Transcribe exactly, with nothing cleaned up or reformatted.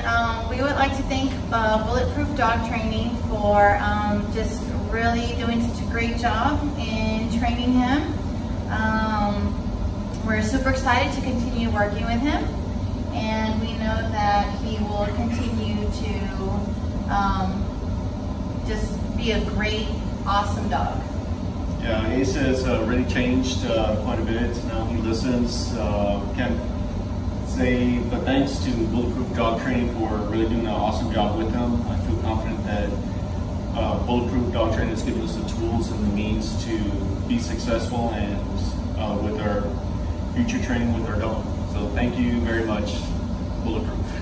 And um, we would like to thank uh, Bulletproof Dog Training for um, just really doing such a great job in training him. Um, we're super excited to continue working with him, and we know that he will continue to um, just be a great, awesome dog. Yeah, Ace has uh, really changed uh, quite a bit. Now he listens. Uh, can't say but thanks to Bulletproof Dog Training for really doing an awesome job with him. I feel confident that uh, Bulletproof Dog Training has given us the tools and the means to be successful and uh, with our future training with our dog. So thank you very much, Bulletproof.